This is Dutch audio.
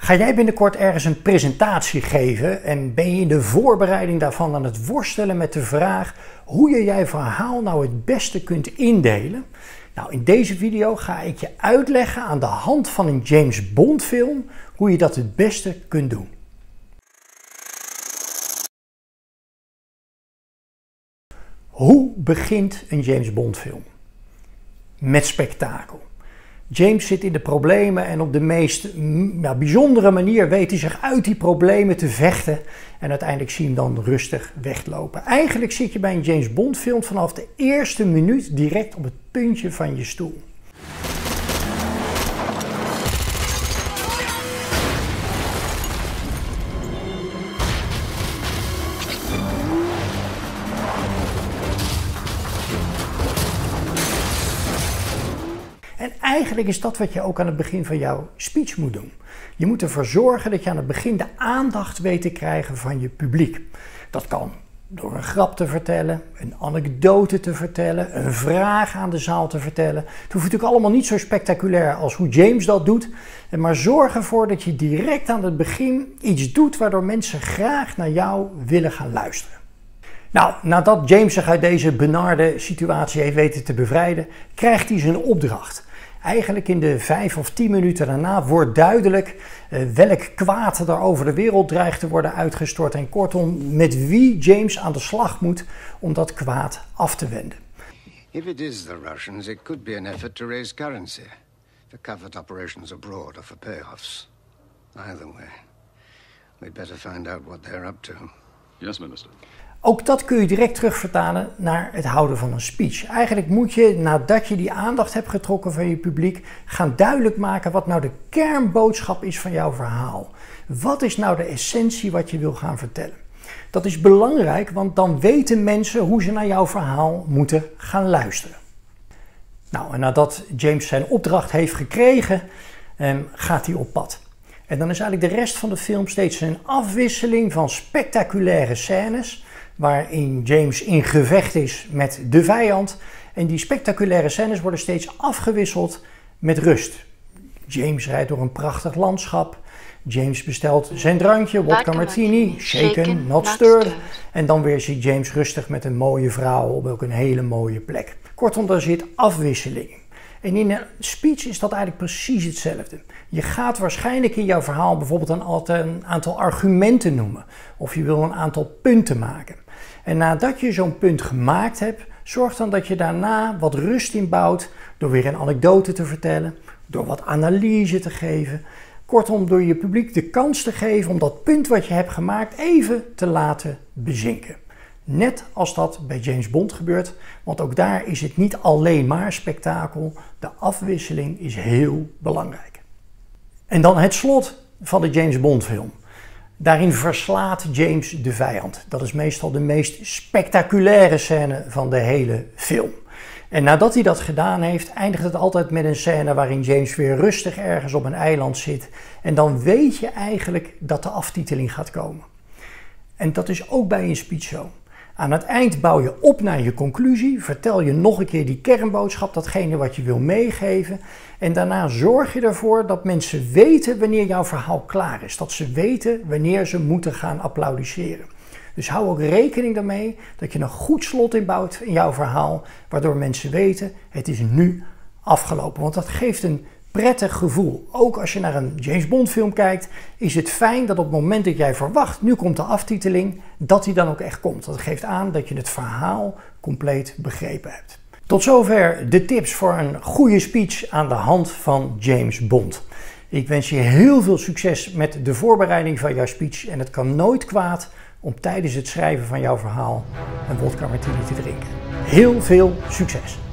Ga jij binnenkort ergens een presentatie geven en ben je in de voorbereiding daarvan aan het worstelen met de vraag hoe je jouw verhaal nou het beste kunt indelen? Nou, in deze video ga ik je uitleggen aan de hand van een James Bond film hoe je dat het beste kunt doen. Hoe begint een James Bond film? Met spektakel. James zit in de problemen en op de meest bijzondere manier weet hij zich uit die problemen te vechten. En uiteindelijk zie je hem dan rustig weglopen. Eigenlijk zit je bij een James Bond film vanaf de eerste minuut direct op het puntje van je stoel. En eigenlijk is dat wat je ook aan het begin van jouw speech moet doen. Je moet ervoor zorgen dat je aan het begin de aandacht weet te krijgen van je publiek. Dat kan door een grap te vertellen, een anekdote te vertellen, een vraag aan de zaal te vertellen. Het hoeft natuurlijk allemaal niet zo spectaculair als hoe James dat doet. Maar zorg ervoor dat je direct aan het begin iets doet waardoor mensen graag naar jou willen gaan luisteren. Nou, nadat James zich uit deze benarde situatie heeft weten te bevrijden, krijgt hij zijn opdracht. Eigenlijk in de 5 of 10 minuten daarna wordt duidelijk welk kwaad er over de wereld dreigt te worden uitgestort en kortom met wie James aan de slag moet om dat kwaad af te wenden. If it is the Russians, it could be an effort to raise currency for covert operations abroad or for payoffs. Either way, we'd better find out what they're up to. Yes, Minister. Ook dat kun je direct terugvertalen naar het houden van een speech. Eigenlijk moet je, nadat je die aandacht hebt getrokken van je publiek, gaan duidelijk maken wat nou de kernboodschap is van jouw verhaal. Wat is nou de essentie wat je wil gaan vertellen? Dat is belangrijk, want dan weten mensen hoe ze naar jouw verhaal moeten gaan luisteren. Nou, en nadat James zijn opdracht heeft gekregen, gaat hij op pad. En dan is eigenlijk de rest van de film steeds een afwisseling van spectaculaire scènes, waarin James in gevecht is met de vijand. En die spectaculaire scènes worden steeds afgewisseld met rust. James rijdt door een prachtig landschap. James bestelt zijn drankje, wodka martini, shaken, not stirred. En dan weer ziet James rustig met een mooie vrouw op ook een hele mooie plek. Kortom, daar zit afwisseling. En in een speech is dat eigenlijk precies hetzelfde. Je gaat waarschijnlijk in jouw verhaal bijvoorbeeld een aantal argumenten noemen. Of je wil een aantal punten maken. En nadat je zo'n punt gemaakt hebt, zorg dan dat je daarna wat rust inbouwt door weer een anekdote te vertellen, door wat analyse te geven. Kortom, door je publiek de kans te geven om dat punt wat je hebt gemaakt even te laten bezinken. Net als dat bij James Bond gebeurt, want ook daar is het niet alleen maar spektakel. De afwisseling is heel belangrijk. En dan het slot van de James Bond film. Daarin verslaat James de vijand. Dat is meestal de meest spectaculaire scène van de hele film. En nadat hij dat gedaan heeft, eindigt het altijd met een scène waarin James weer rustig ergens op een eiland zit. En dan weet je eigenlijk dat de aftiteling gaat komen. En dat is ook bij een speech zo. Aan het eind bouw je op naar je conclusie, vertel je nog een keer die kernboodschap, datgene wat je wil meegeven. En daarna zorg je ervoor dat mensen weten wanneer jouw verhaal klaar is. Dat ze weten wanneer ze moeten gaan applaudisseren. Dus hou ook rekening daarmee dat je een goed slot inbouwt in jouw verhaal, waardoor mensen weten het is nu afgelopen. Want dat geeft een prettig gevoel. Ook als je naar een James Bond film kijkt, is het fijn dat op het moment dat jij verwacht, nu komt de aftiteling, dat die dan ook echt komt. Dat geeft aan dat je het verhaal compleet begrepen hebt. Tot zover de tips voor een goede speech aan de hand van James Bond. Ik wens je heel veel succes met de voorbereiding van jouw speech en het kan nooit kwaad om tijdens het schrijven van jouw verhaal een wodka martini te drinken. Heel veel succes!